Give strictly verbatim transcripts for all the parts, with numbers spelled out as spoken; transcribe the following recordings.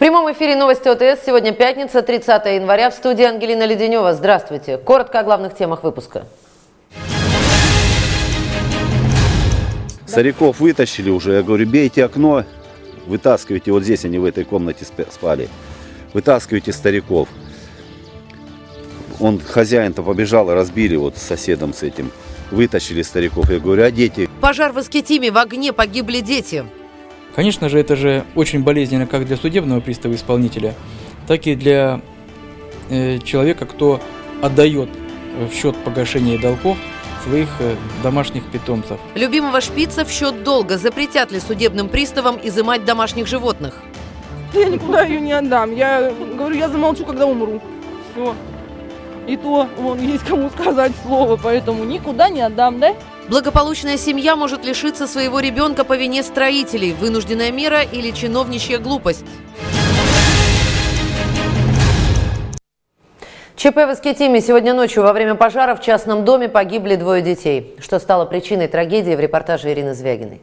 В прямом эфире новости ОТС. Сегодня пятница, тридцатое января. В студии Ангелина Леденева. Здравствуйте. Коротко о главных темах выпуска. Стариков вытащили уже. Я говорю, бейте окно, вытаскивайте. Вот здесь они в этой комнате спали. Вытаскивайте стариков. Он, хозяин-то побежал, разбили вот с соседом с этим. Вытащили стариков. Я говорю, а дети? Пожар в Искитиме. В огне погибли дети. Конечно же, это же очень болезненно как для судебного пристава-исполнителя, так и для э, человека, кто отдает в счет погашения долгов своих э, домашних питомцев. Любимого шпица в счет долга. Запретят ли судебным приставам изымать домашних животных? Я никуда ее не отдам. Я говорю, я замолчу, когда умру. Все. И то, вон, есть кому сказать слово, поэтому никуда не отдам, да? Благополучная семья может лишиться своего ребенка по вине строителей. Вынужденная мера или чиновничья глупость. ЧП в Искитиме. Сегодня ночью во время пожара в частном доме погибли двое детей. Что стало причиной трагедии, в репортаже Ирины Звягиной.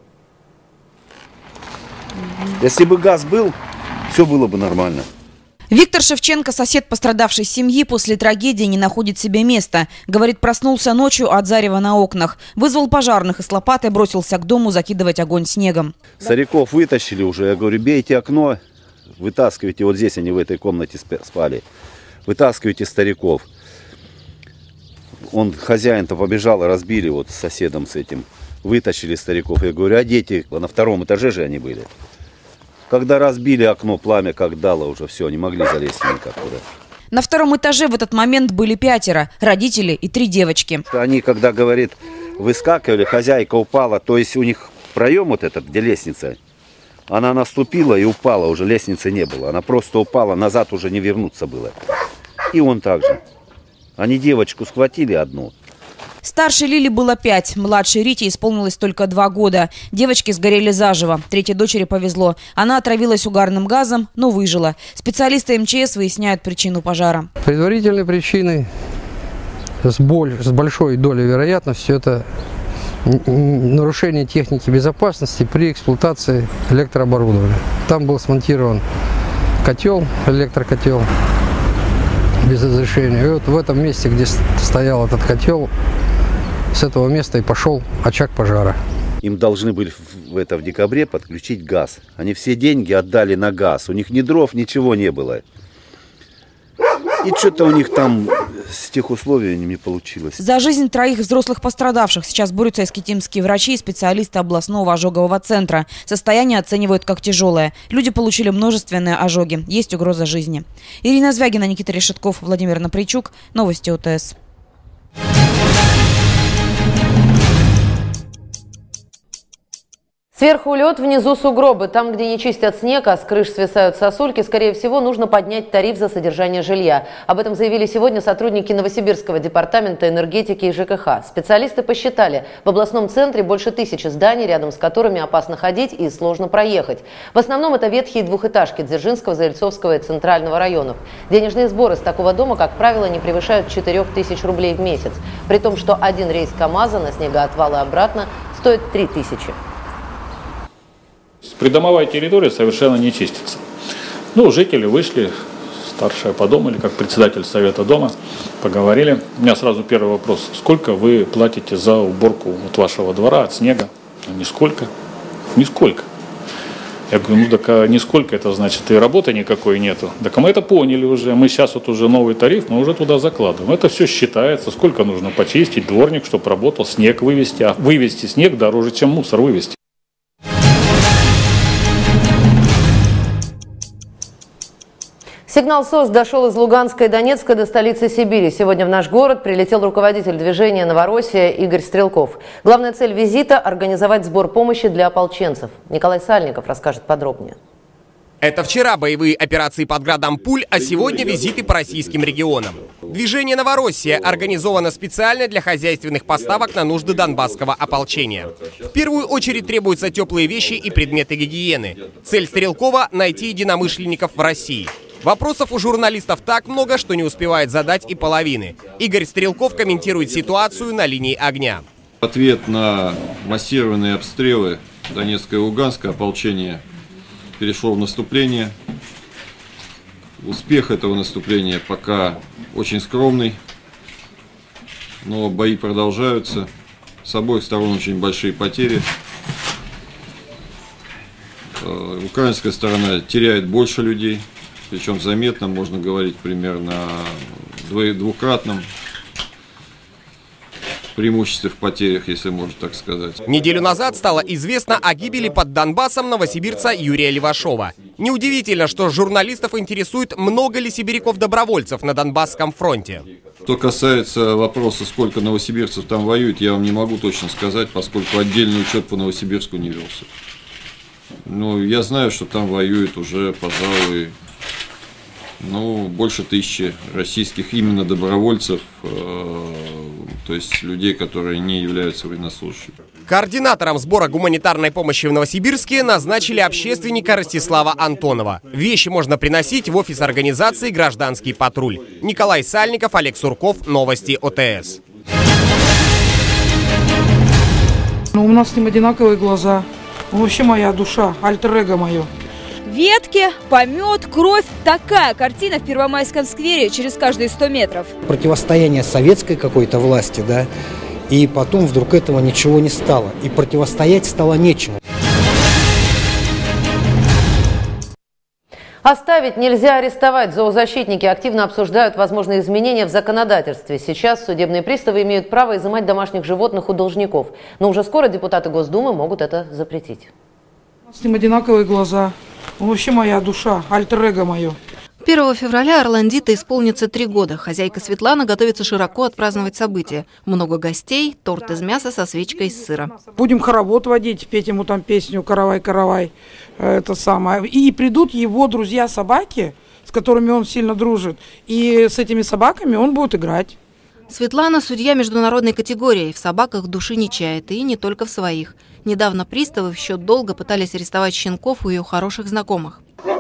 Если бы газ был, все было бы нормально. Виктор Шевченко, сосед пострадавшей семьи, после трагедии не находит себе места. Говорит, проснулся ночью от зарева на окнах. Вызвал пожарных и с лопатой бросился к дому закидывать огонь снегом. Стариков вытащили уже. Я говорю, бейте окно, вытаскивайте. Вот здесь они в этой комнате спали. Вытаскивайте стариков. Он, хозяин-то побежал, разбили вот с соседом с этим. Вытащили стариков. Я говорю, а дети? На втором этаже же они были. Когда разбили окно, пламя как дало уже, все, не могли залезть никак туда. На втором этаже в этот момент были пятеро, родители и три девочки. Они, когда, говорит, выскакивали, хозяйка упала, то есть у них проем вот этот, где лестница, она наступила и упала, уже лестницы не было. Она просто упала, назад уже не вернуться было. И он также. Они девочку схватили одну. Старшей Лиле было пять, младшей Рите исполнилось только два года. Девочки сгорели заживо. Третьей дочери повезло. Она отравилась угарным газом, но выжила. Специалисты эм че эс выясняют причину пожара. Предварительной причиной с, боль, с большой долей вероятности это нарушение техники безопасности при эксплуатации электрооборудования. Там был смонтирован котел, электрокотел без разрешения. И вот в этом месте, где стоял этот котел, с этого места и пошел очаг пожара. Им должны были в, это, в декабре подключить газ. Они все деньги отдали на газ. У них ни дров, ничего не было. И что-то у них там с тех условиями не получилось. За жизнь троих взрослых пострадавших сейчас борются искитимские врачи и специалисты областного ожогового центра. Состояние оценивают как тяжелое. Люди получили множественные ожоги. Есть угроза жизни. Ирина Звягина, Никита Решетков, Владимир Напричук. Новости ОТС. Сверху лед, внизу сугробы. Там, где не чистят снег, а с крыш свисают сосульки, скорее всего, нужно поднять тариф за содержание жилья. Об этом заявили сегодня сотрудники Новосибирского департамента энергетики и ЖКХ. Специалисты посчитали, в областном центре больше тысячи зданий, рядом с которыми опасно ходить и сложно проехать. В основном это ветхие двухэтажки Дзержинского, Заильцовского и Центрального районов. Денежные сборы с такого дома, как правило, не превышают четырёх тысяч рублей в месяц. При том, что один рейс КАМАЗа на снегоотвал и обратно стоит три тысячи. Придомовая территория совершенно не чистится. Ну, жители вышли, старшие подумали, как председатель совета дома, поговорили. У меня сразу первый вопрос. Сколько вы платите за уборку вот вашего двора от снега? Нисколько. Нисколько. Я говорю, ну так а нисколько, это значит и работы никакой нету. Так мы это поняли уже. Мы сейчас вот уже новый тариф, мы уже туда закладываем. Это все считается, сколько нужно почистить, дворник, чтобы работал, снег вывести. А вывести снег дороже, чем мусор вывести. Сигнал СОС дошел из Луганска и Донецка до столицы Сибири. Сегодня в наш город прилетел руководитель движения «Новороссия» Игорь Стрелков. Главная цель визита – организовать сбор помощи для ополченцев. Николай Сальников расскажет подробнее. Это вчера боевые операции под градом пуль, а сегодня визиты по российским регионам. Движение «Новороссия» организовано специально для хозяйственных поставок на нужды донбасского ополчения. В первую очередь требуются теплые вещи и предметы гигиены. Цель Стрелкова – найти единомышленников в России. Вопросов у журналистов так много, что не успевает задать и половины. Игорь Стрелков комментирует ситуацию на линии огня. В ответ на массированные обстрелы Донецкое и Луганское ополчение перешло в наступление. Успех этого наступления пока очень скромный, но бои продолжаются. С обоих сторон очень большие потери. Украинская сторона теряет больше людей, причем заметно, можно говорить примерно о двукратном преимуществе в потерях, если можно так сказать. Неделю назад стало известно о гибели под Донбассом новосибирца Юрия Левашова. Неудивительно, что журналистов интересует, много ли сибиряков-добровольцев на Донбасском фронте. Что касается вопроса, сколько новосибирцев там воюет, я вам не могу точно сказать, поскольку отдельный учет по Новосибирску не велся. Но я знаю, что там воюет уже, пожалуй, ну, больше тысячи российских именно добровольцев, э, то есть людей, которые не являются военнослужащими. Координатором сбора гуманитарной помощи в Новосибирске назначили общественника Ростислава Антонова. Вещи можно приносить в офис организации «Гражданский патруль». Николай Сальников, Олег Сурков, новости О Тэ Эс. Ну, у нас с ним одинаковые глаза. Он вообще моя душа, альтер-эго мое. Ветки, помет, кровь. Такая картина в Первомайском сквере через каждые сто метров. Противостояние советской какой-то власти, да, и потом вдруг этого ничего не стало. И противостоять стало нечему. Оставить нельзя, арестовать. Зоозащитники активно обсуждают возможные изменения в законодательстве. Сейчас судебные приставы имеют право изымать домашних животных у должников. Но уже скоро депутаты Госдумы могут это запретить. С ним одинаковые глаза. Он вообще моя душа, альтер-эго мое. первого февраля Орландита исполнится три года. Хозяйка Светлана готовится широко отпраздновать событие. Много гостей, торт из мяса со свечкой из сыра. Будем хоровод водить, петь ему там песню «Каравай-каравай». Это самое. И придут его друзья-собаки, с которыми он сильно дружит. И с этими собаками он будет играть. Светлана – судья международной категории. В собаках души не чает, и не только в своих. Недавно приставы в счет долга пытались арестовать щенков у ее хороших знакомых.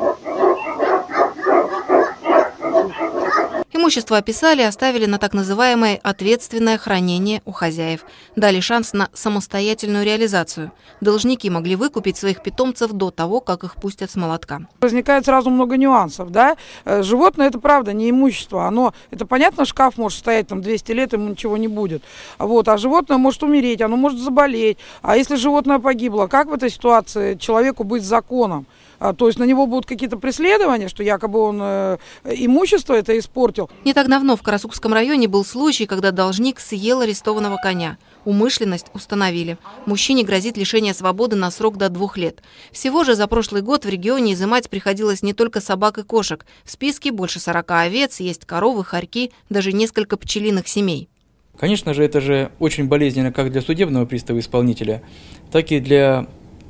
Имущество описали и оставили на так называемое ответственное хранение у хозяев. Дали шанс на самостоятельную реализацию. Должники могли выкупить своих питомцев до того, как их пустят с молотка. Возникает сразу много нюансов, да. Животное – это правда не имущество. Оно, это понятно, шкаф может стоять там двести лет, ему ничего не будет. Вот, а животное может умереть, оно может заболеть. А если животное погибло, как в этой ситуации человеку быть законом? То есть на него будут какие-то преследования, что якобы он э, имущество это испортил. Не так давно в Карасукском районе был случай, когда должник съел арестованного коня. Умышленность установили. Мужчине грозит лишение свободы на срок до двух лет. Всего же за прошлый год в регионе изымать приходилось не только собак и кошек. В списке больше сорока овец, есть коровы, хорьки, даже несколько пчелиных семей. Конечно же, это же очень болезненно как для судебного пристава-исполнителя, так и для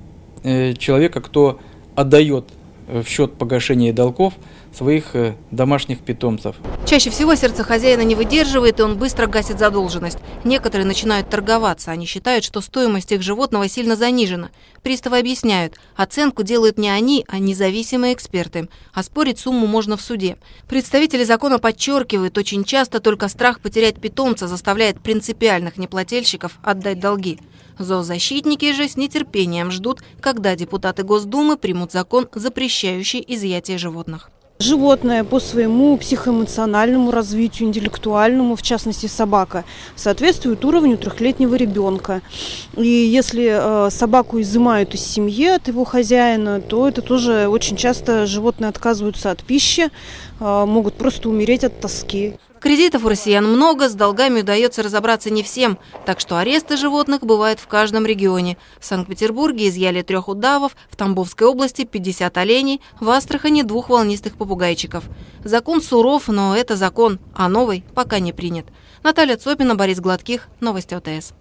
э, человека, кто отдает в счет погашения долгов своих домашних питомцев. Чаще всего сердце хозяина не выдерживает, и он быстро гасит задолженность. Некоторые начинают торговаться. Они считают, что стоимость их животного сильно занижена. Приставы объясняют, оценку делают не они, а независимые эксперты. А спорить сумму можно в суде. Представители закона подчеркивают, очень часто только страх потерять питомца заставляет принципиальных неплательщиков отдать долги. Зоозащитники же с нетерпением ждут, когда депутаты Госдумы примут закон, запрещающий изъятие животных. Животное по своему психоэмоциональному развитию, интеллектуальному, в частности собака, соответствует уровню трехлетнего ребенка. И если э, собаку изымают из семьи от его хозяина, то это тоже очень часто животные отказываются от пищи, э, могут просто умереть от тоски. Кредитов у россиян много, с долгами удается разобраться не всем, так что аресты животных бывают в каждом регионе. В Санкт-Петербурге изъяли трех удавов, в Тамбовской области пятьдесят оленей, в Астрахани двух волнистых попугайчиков. Закон суров, но это закон, а новый пока не принят. Наталья Цопина, Борис Гладких, новости О Тэ Эс.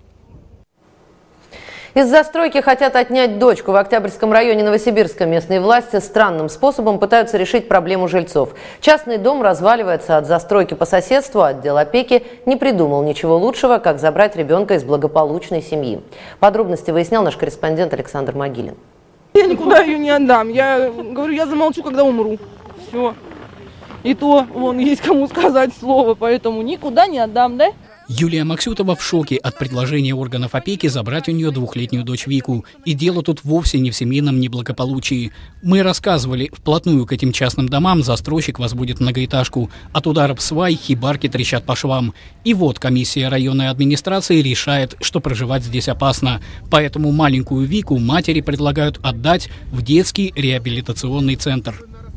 Из застройки хотят отнять дочку. В Октябрьском районе Новосибирска местные власти странным способом пытаются решить проблему жильцов. Частный дом разваливается от застройки по соседству, а отдел опеки не придумал ничего лучшего, как забрать ребенка из благополучной семьи. Подробности выяснял наш корреспондент Александр Могилин. Я никуда ее не отдам. Я говорю, я замолчу, когда умру. Все. И то, вон, есть кому сказать слово, поэтому никуда не отдам, да? Юлия Максютова в шоке от предложения органов опеки забрать у нее двухлетнюю дочь Вику. И дело тут вовсе не в семейном неблагополучии. Мы рассказывали, вплотную к этим частным домам застройщик возводит многоэтажку. От ударов свай хибарки трещат по швам. И вот комиссия районной администрации решает, что проживать здесь опасно. Поэтому маленькую Вику матери предлагают отдать в детский реабилитационный центр.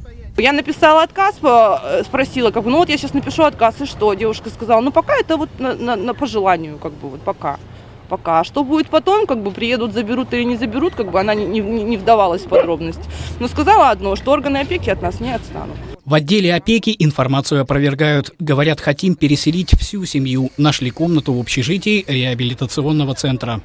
Я написала отказ, спросила, как бы, ну вот я сейчас напишу отказ, и что? Девушка сказала, ну пока это вот на, на, на по желанию, как бы, вот пока. Пока. А что будет потом, как бы приедут, заберут или не заберут, как бы она не, не, не вдавалась в подробности. Но сказала одно, что органы опеки от нас не отстанут. В отделе опеки информацию опровергают. Говорят, хотим переселить всю семью. Нашли комнату в общежитии реабилитационного центра.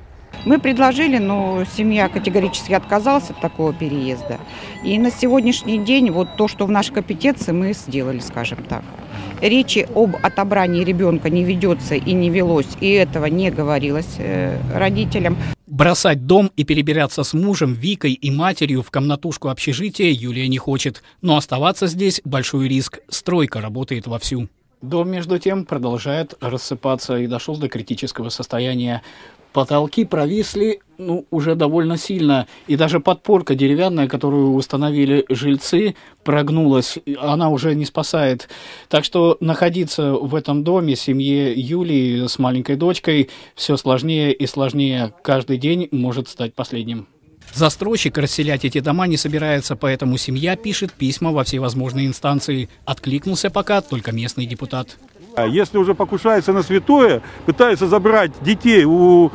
Мы предложили, но семья категорически отказалась от такого переезда. И на сегодняшний день вот то, что в нашей компетенции, мы сделали, скажем так. Речи об отобрании ребенка не ведется и не велось, и этого не говорилось э, родителям. Бросать дом и перебираться с мужем, Викой и матерью в комнатушку общежития Юлия не хочет. Но оставаться здесь большой риск. Стройка работает вовсю. Дом, между тем, продолжает рассыпаться и дошел до критического состояния. Потолки провисли, ну, уже довольно сильно, и даже подпорка деревянная, которую установили жильцы, прогнулась, она уже не спасает. Так что находиться в этом доме семье Юлии с маленькой дочкой все сложнее и сложнее. Каждый день может стать последним. Застройщик расселять эти дома не собирается, поэтому семья пишет письма во всевозможные инстанции. Откликнулся пока только местный депутат. Если уже покушается на святое, пытаются забрать детей у,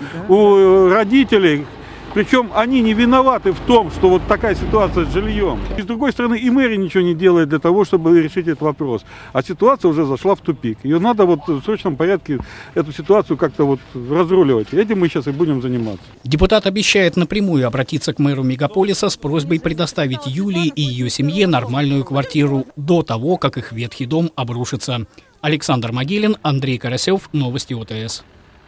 у родителей, причем они не виноваты в том, что вот такая ситуация с жильем. И с другой стороны, и мэрия ничего не делает для того, чтобы решить этот вопрос. А ситуация уже зашла в тупик. Ее надо вот в срочном порядке эту ситуацию как-то вот разруливать. Этим мы сейчас и будем заниматься. Депутат обещает напрямую обратиться к мэру мегаполиса с просьбой предоставить Юлии и ее семье нормальную квартиру до того, как их ветхий дом обрушится. Александр Могилин, Андрей Карасев, новости ОТС.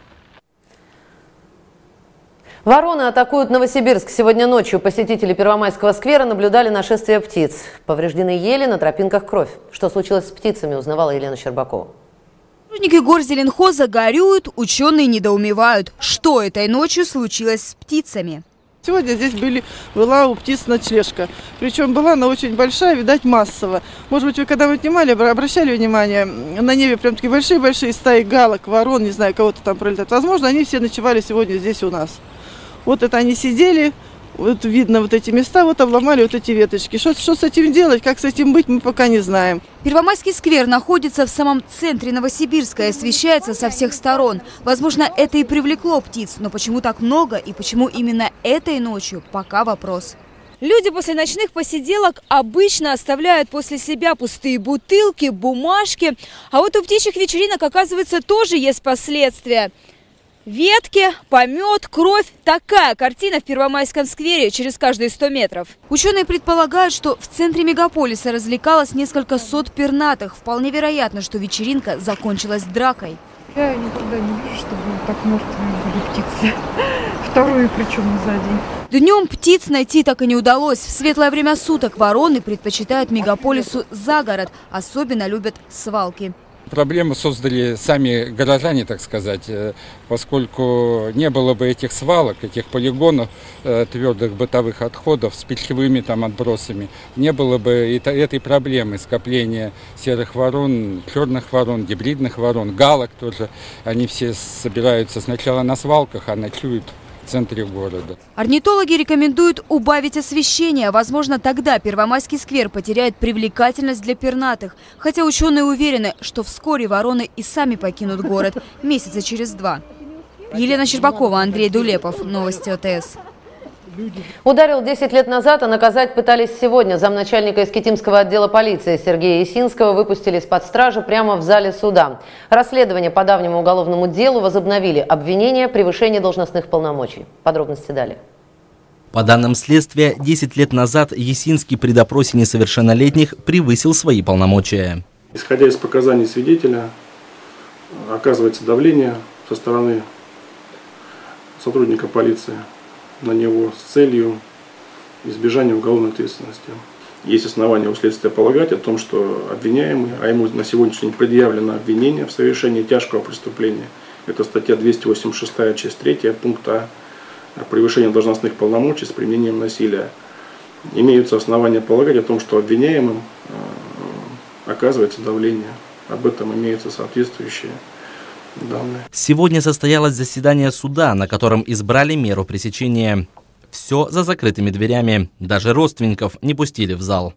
Вороны атакуют Новосибирск. Сегодня ночью посетители Первомайского сквера наблюдали нашествие птиц. Повреждены ели, на тропинках кровь. Что случилось с птицами, узнавала Елена Щербакова. Сотрудники горзеленхоза горюют, ученые недоумевают. Что этой ночью случилось с птицами? Сегодня здесь были, была у птиц ночлежка. Причем была она очень большая, видать, массово. Может быть, вы когда вы снимали, обращали внимание, на небе прям такие большие-большие стаи галок, ворон, не знаю, кого-то там пролетает. Возможно, они все ночевали сегодня здесь у нас. Вот это они сидели, вот видно вот эти места, вот обломали вот эти веточки. Что, что с этим делать, как с этим быть, мы пока не знаем. Первомайский сквер находится в самом центре Новосибирска и освещается со всех сторон. Возможно, это и привлекло птиц, но почему так много и почему именно этой ночью, пока вопрос. Люди после ночных посиделок обычно оставляют после себя пустые бутылки, бумажки. А вот у птичьих вечеринок, оказывается, тоже есть последствия. Ветки, помет, кровь. Такая картина в Первомайском сквере через каждые сто метров. Ученые предполагают, что в центре мегаполиса развлекалось несколько сот пернатых. Вполне вероятно, что вечеринка закончилась дракой. Я никогда не вижу, чтобы так мертвые были птицы. Вторую причем за день. Днем птиц найти так и не удалось. В светлое время суток вороны предпочитают мегаполису за город. Особенно любят свалки. Проблему создали сами горожане, так сказать, поскольку не было бы этих свалок, этих полигонов твердых бытовых отходов с пищевыми там отбросами, не было бы этой проблемы скопления серых ворон, черных ворон, гибридных ворон, галок тоже. Они все собираются сначала на свалках, а ночуют в центре города. Орнитологи рекомендуют убавить освещение. Возможно, тогда Первомайский сквер потеряет привлекательность для пернатых. Хотя ученые уверены, что вскоре вороны и сами покинут город месяца через два. Елена Щербакова, Андрей Дулепов. Новости ОТС. Ударил десять лет назад, а наказать пытались сегодня. Замначальника Искитимского отдела полиции Сергея Есинского выпустили из-под стражи прямо в зале суда. Расследование по давнему уголовному делу возобновили. Обвинение – превышение должностных полномочий. Подробности далее. По данным следствия, десять лет назад Есинский при допросе несовершеннолетних превысил свои полномочия. Исходя из показаний свидетеля, оказывается давление со стороны сотрудника полиции на него с целью избежания уголовной ответственности. есть основания у следствия полагать о том, что обвиняемый, а ему на сегодняшний день предъявлено обвинение в совершении тяжкого преступления, это статья двести восемьдесят шесть, часть третья, пункт А, превышение должностных полномочий с применением насилия, имеются основания полагать о том, что обвиняемым оказывается давление. Об этом имеются соответствующие данные. Сегодня состоялось заседание суда, на котором избрали меру пресечения. Все за закрытыми дверями. Даже родственников не пустили в зал.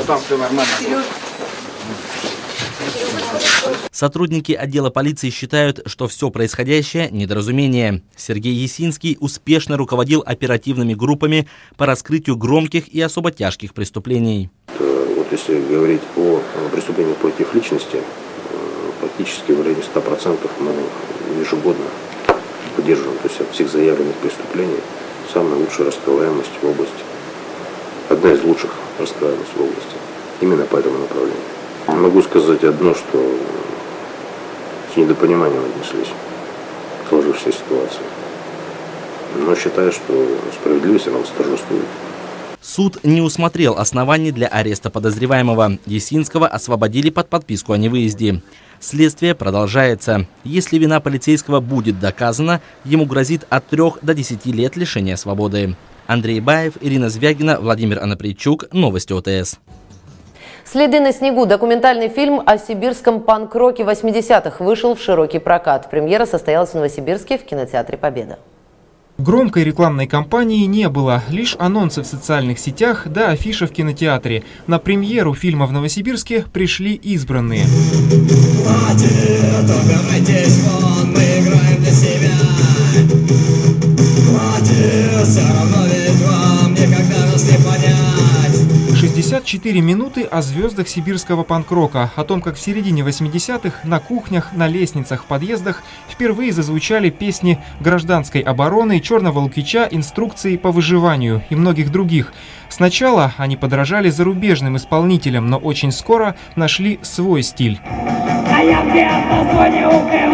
Сотрудники отдела полиции считают, что все происходящее – недоразумение. Сергей Есинский успешно руководил оперативными группами по раскрытию громких и особо тяжких преступлений. Вот если говорить о преступлениях против личности, практически в районе ста процентов мы ежегодно поддерживаем. То есть от всех заявленных преступлений самая лучшая раскрываемость в области. Одна из лучших раскрываемостей в области. Именно по этому направлению. Могу сказать одно, что с недопониманием отнеслись к сложившейся ситуации. Но считаю, что справедливость она восторжествует. Суд не усмотрел оснований для ареста подозреваемого. Есинского освободили под подписку о невыезде. Следствие продолжается. Если вина полицейского будет доказана, ему грозит от трёх до десяти лет лишения свободы. Андрей Баев, Ирина Звягина, Владимир Анаприйчук. Новости ОТС. «Следы на снегу» – документальный фильм о сибирском панк-роке восьмидесятых вышел в широкий прокат. Премьера состоялась в Новосибирске в кинотеатре «Победа». Громкой рекламной кампании не было, лишь анонсы в социальных сетях да афиша в кинотеатре. На премьеру фильма в Новосибирске пришли избранные. Хватит, убирайтесь вон, мы играем для себя. Хватит, все равно ведь вам никогда нас не понять. шестьдесят четыре минуты о звездах сибирского панк-рока, о том, как в середине восьмидесятых на кухнях, на лестницах, в подъездах впервые зазвучали песни гражданской обороны, Черного Лукича, инструкции по выживанию и многих других. Сначала они подражали зарубежным исполнителям, но очень скоро нашли свой стиль. А я где-то в зоне УКВ,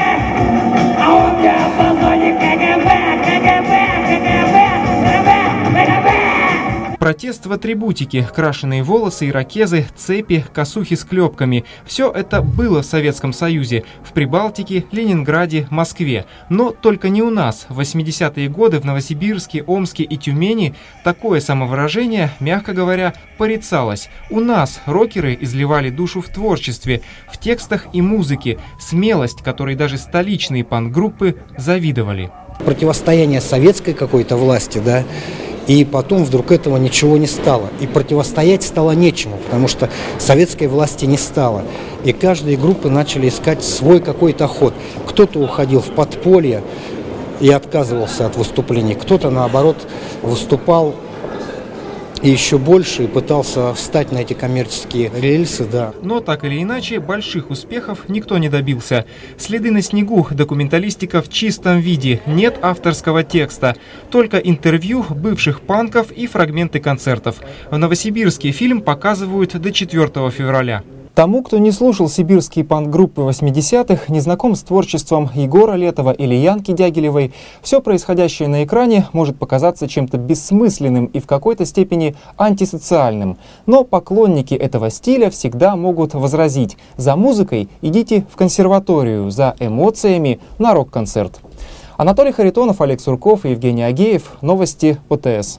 а он где-то в зоне КГБ, КГБ, КГБ, КГБ, КГБ. Протест в атрибутике, крашеные волосы, ирокезы, цепи, косухи с клепками. Все это было в Советском Союзе, в Прибалтике, Ленинграде, Москве. Но только не у нас. В восьмидесятые годы в Новосибирске, Омске и Тюмени такое самовыражение, мягко говоря, порицалось. У нас рокеры изливали душу в творчестве, в текстах и музыке. Смелость, которой даже столичные панк-группы завидовали. Противостояние советской какой-то власти, да, и потом вдруг этого ничего не стало. И противостоять стало нечему, потому что советской власти не стало. И каждые группы начали искать свой какой-то ход. Кто-то уходил в подполье и отказывался от выступлений, кто-то, наоборот, выступал и еще больше и пытался встать на эти коммерческие рельсы, да. Но так или иначе, больших успехов никто не добился. «Следы на снегу» – документалистика в чистом виде, нет авторского текста, только интервью бывших панков и фрагменты концертов. В Новосибирске фильм показывают до четвёртого февраля. Тому, кто не слушал сибирские панк-группы восьмидесятых, не знаком с творчеством Егора Летова или Янки Дягилевой, все происходящее на экране может показаться чем-то бессмысленным и в какой-то степени антисоциальным. Но поклонники этого стиля всегда могут возразить: за музыкой идите в консерваторию, за эмоциями на рок-концерт. Анатолий Харитонов, Олег Сурков и Евгений Агеев. Новости ОТС.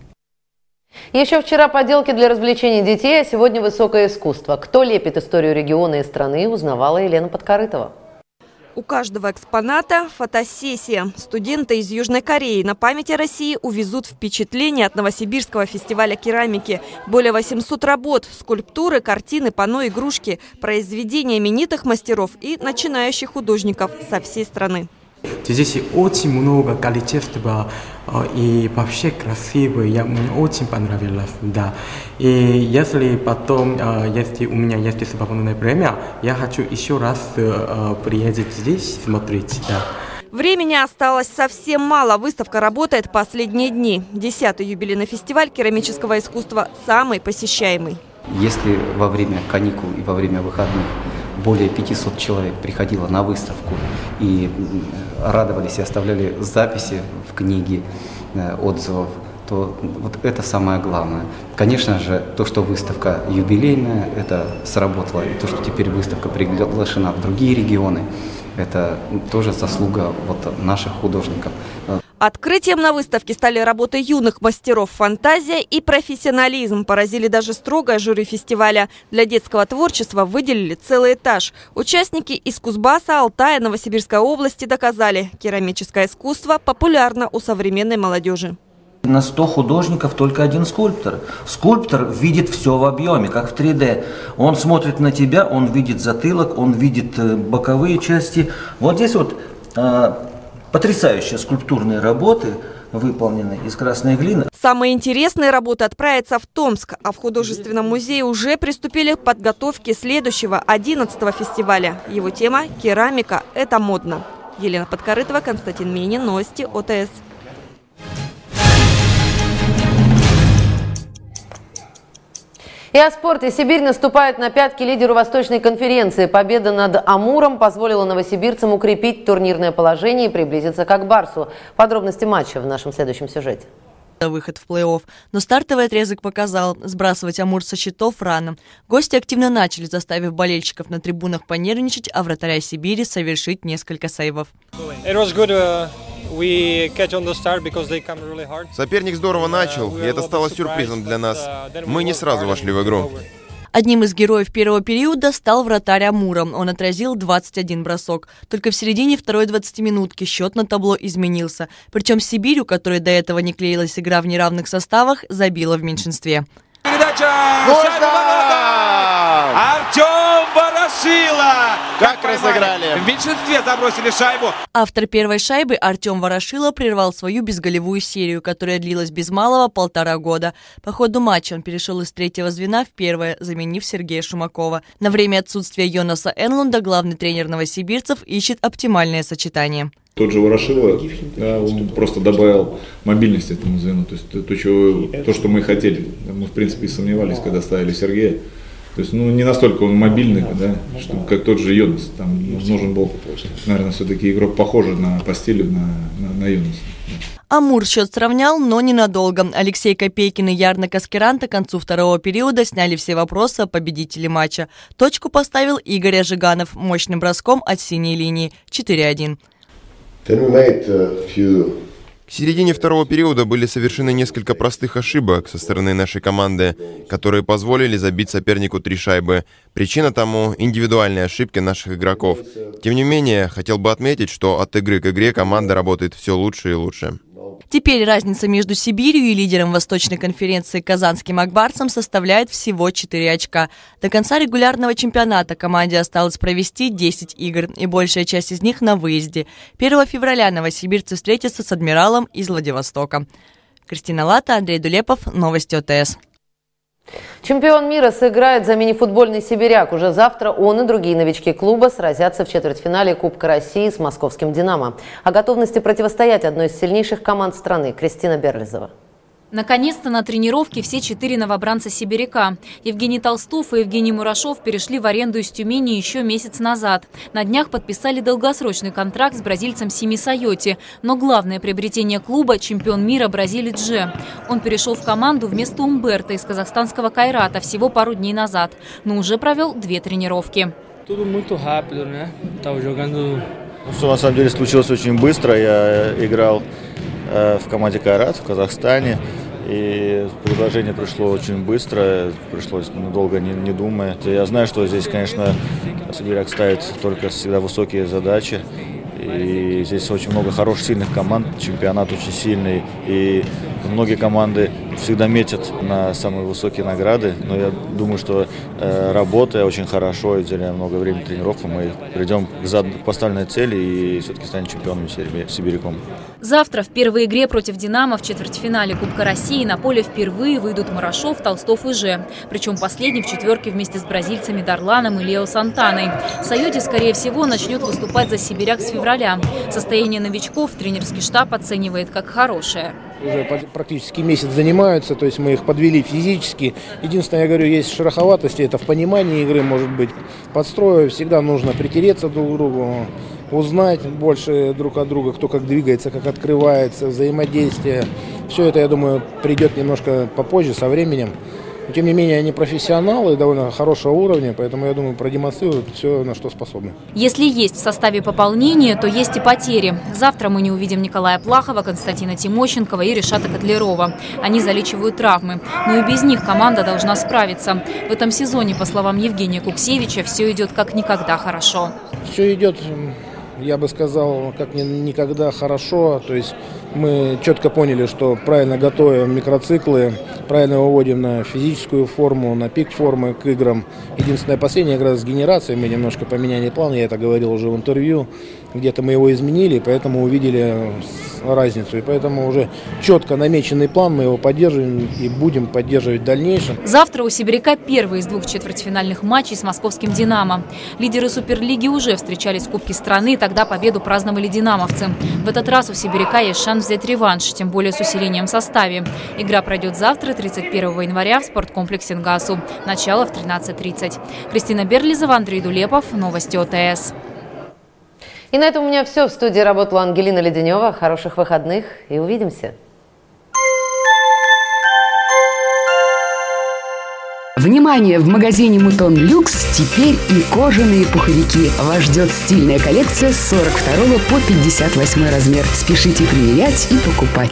Еще вчера поделки для развлечений детей, а сегодня высокое искусство. Кто лепит историю региона и страны, узнавала Елена Подкорытова. У каждого экспоната фотосессия. Студенты из Южной Кореи на память о России увезут впечатления от Новосибирского фестиваля керамики. Более восьмисот работ, скульптуры, картины, панно, игрушки, произведения именитых мастеров и начинающих художников со всей страны. Здесь очень много количества и вообще красивые, я, мне очень понравилось, да. И если потом, если у меня есть свободное время, я хочу еще раз приехать здесь смотреть, да. Времени осталось совсем мало. Выставка работает последние дни. Десятый юбилейный фестиваль керамического искусства самый посещаемый. Если во время каникул и во время выходных более пятисот человек приходило на выставку и радовались и оставляли записи в книге отзывов, то вот это самое главное. Конечно же, то, что выставка юбилейная, это сработало. И то, что теперь выставка приглашена в другие регионы, это тоже заслуга вот наших художников. Открытием на выставке стали работы юных мастеров. Фантазия и профессионализм поразили даже строгое жюри фестиваля. Для детского творчества выделили целый этаж. Участники из Кузбасса, Алтая, Новосибирской области доказали, керамическое искусство популярно у современной молодежи. На сто художников только один скульптор. Скульптор видит все в объеме, как в три дэ. Он смотрит на тебя, он видит затылок, он видит боковые части. Вот здесь вот а, потрясающие скульптурные работы, выполнены из красной глины. Самые интересные работы отправятся в Томск, а в художественном музее уже приступили к подготовке следующего, одиннадцатого фестиваля. Его тема – «Керамика – это модно». Елена Подкорытова, Константин Минин, новости о тэ эс. И о спорте. Сибирь наступает на пятки лидеру Восточной конференции. Победа над Амуром позволила новосибирцам укрепить турнирное положение и приблизиться к Акбарсу. Подробности матча в нашем следующем сюжете. Выход в плей-офф. Но стартовый отрезок показал, сбрасывать Амур со счетов рано. Гости активно начали, заставив болельщиков на трибунах понервничать, а вратаря Сибири совершить несколько сейвов. Соперник здорово начал, и это стало сюрпризом для нас. Мы не сразу вошли в игру. Одним из героев первого периода стал вратарь Амура. Он отразил двадцать один бросок. Только в середине второй двадцатиминутки счет на табло изменился. Причем Сибирь, у которой до этого не клеилась игра в неравных составах, забила в меньшинстве. Передача! Артем Ворошилов! Как разыграли! В меньшинстве забросили шайбу. Автор первой шайбы Артем Ворошилов прервал свою безголевую серию, которая длилась без малого полтора года. По ходу матча он перешел из третьего звена в первое, заменив Сергея Шумакова. На время отсутствия Йонаса Энлунда главный тренер новосибирцев ищет оптимальное сочетание. Тот же Ворошилов, да, он просто добавил мобильность этому звену, то есть то, чего, то, что мы хотели. Мы, в принципе, и сомневались, когда ставили Сергея. То есть, ну, не настолько он мобильный, да, что, как тот же Йонас. Там нужен был, наверное, все-таки игрок похожий на, по стилю на, на, на Йонаса. Амур счет сравнял, но ненадолго. Алексей Копейкин и Ярна Каскеранта к концу второго периода сняли все вопросы о победителе матча. Точку поставил Игорь Жиганов мощным броском от синей линии четыре один. В середине второго периода были совершены несколько простых ошибок со стороны нашей команды, которые позволили забить сопернику три шайбы. Причина тому – индивидуальные ошибки наших игроков. Тем не менее, хотел бы отметить, что от игры к игре команда работает все лучше и лучше. Теперь разница между Сибирью и лидером Восточной конференции казанским Акбарсом составляет всего четыре очка. До конца регулярного чемпионата команде осталось провести десять игр, и большая часть из них на выезде. первого февраля новосибирцы встретятся с «Адмиралом» из Владивостока. Кристина Лата, Андрей Дулепов, новости о тэ эс. Чемпион мира сыграет за мини-футбольный «Сибиряк». Уже завтра он и другие новички клуба сразятся в четвертьфинале Кубка России с московским «Динамо». О готовности противостоять одной из сильнейших команд страны Кристина Берлизова. Наконец-то на тренировке все четыре новобранца «Сибиряка». Евгений Толстов и Евгений Мурашов перешли в аренду из Тюмени еще месяц назад. На днях подписали долгосрочный контракт с бразильцем Сими Сайоти. Но главное приобретение клуба – чемпион мира бразилец Дже. Он перешел в команду вместо Умберто из казахстанского Кайрата всего пару дней назад. Но уже провел две тренировки. Все на самом деле случилось очень быстро. Я играл в команде Кайрат в Казахстане. И предложение пришло очень быстро, пришлось долго не, не думая. Я знаю, что здесь, конечно, Сибиряк ставит только всегда высокие задачи. И здесь очень много хороших, сильных команд, чемпионат очень сильный. И многие команды всегда метят на самые высокие награды. Но я думаю, что э, работая очень хорошо, уделяя много времени тренировкам, мы придем к поставленной цели и все-таки станем чемпионами Сибиряком. Завтра в первой игре против «Динамо» в четвертьфинале Кубка России на поле впервые выйдут Мурашов, Толстов и Дже. Причем последний в четверке вместе с бразильцами Дарланом и Лео Сантаной. Сайоти, скорее всего, начнет выступать за «Сибиряк» с февраля. Состояние новичков тренерский штаб оценивает как хорошее. Уже практически месяц занимаются, то есть мы их подвели физически. Единственное, я говорю, есть шероховатости, это в понимании игры, может быть, подстрою. Всегда нужно притереться друг к другу, узнать больше друг от друга, кто как двигается, как открывается, взаимодействие. все это, я думаю, придет немножко попозже, со временем. Но, тем не менее, они профессионалы довольно хорошего уровня, поэтому, я думаю, продемонстрируют все, на что способны. Если есть в составе пополнение, то есть и потери. Завтра мы не увидим Николая Плахова, Константина Тимощенкова и Ришата Котлярова. Они залечивают травмы. Но и без них команда должна справиться. В этом сезоне, по словам Евгения Куксевича, все идет как никогда хорошо. Все идет, я бы сказал, как никогда хорошо. То есть мы четко поняли, что правильно готовим микроциклы, правильно выводим на физическую форму, на пик формы к играм. Единственное, последняя игра с генерацией, мы немножко поменяли план, я это говорил уже в интервью. Где-то мы его изменили, поэтому увидели разницу. И поэтому уже четко намеченный план, мы его поддерживаем и будем поддерживать в дальнейшем. Завтра у Сибиряка первый из двух четвертьфинальных матчей с московским «Динамо». Лидеры Суперлиги уже встречались в Кубке страны, тогда победу праздновали динамовцы. В этот раз у Сибиряка есть шанс взять реванш, тем более с усилением в составе. Игра пройдет завтра, тридцать первого января, в спорткомплексе «НГАСУ». Начало в тринадцать тридцать. Кристина Берлизова, Андрей Дулепов. Новости ОТС. И на этом у меня все. В студии работала Ангелина Леденева. Хороших выходных и увидимся. Внимание! В магазине Мутон Люкс теперь и кожаные пуховики. Вас ждет стильная коллекция с сорок второго по пятьдесят восьмой размер. Спешите примерять и покупать.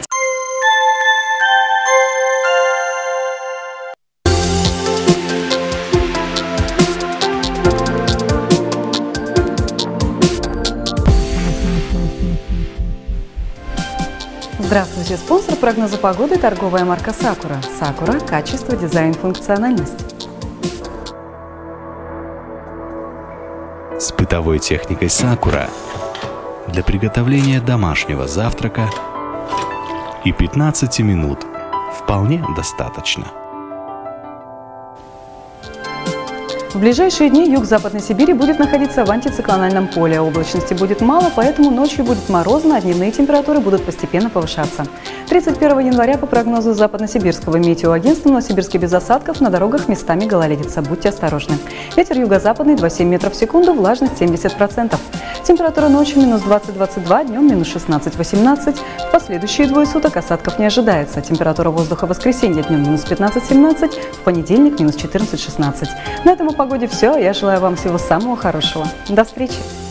Здравствуйте! Спонсор прогноза погоды – торговая марка «Сакура». «Сакура» – качество, дизайн, функциональность. С бытовой техникой «Сакура» для приготовления домашнего завтрака и пятнадцати минут вполне достаточно. В ближайшие дни юг Западной Сибири будет находиться в антициклональном поле. Облачности будет мало, поэтому ночью будет морозно, а дневные температуры будут постепенно повышаться. тридцать первого января по прогнозу Западносибирского метеоагентства в Новосибирске без осадков, на дорогах местами гололедица. Будьте осторожны. Ветер юго-западный двадцать семь метров в секунду, влажность семьдесят процентов. Температура ночью минус двадцать — двадцать два, днем минус шестнадцать — восемнадцать. В последующие двое суток осадков не ожидается. Температура воздуха в воскресенье днем минус пятнадцать — семнадцать, в понедельник минус четырнадцать — шестнадцать. На этом о погоде все. Я желаю вам всего самого хорошего. До встречи!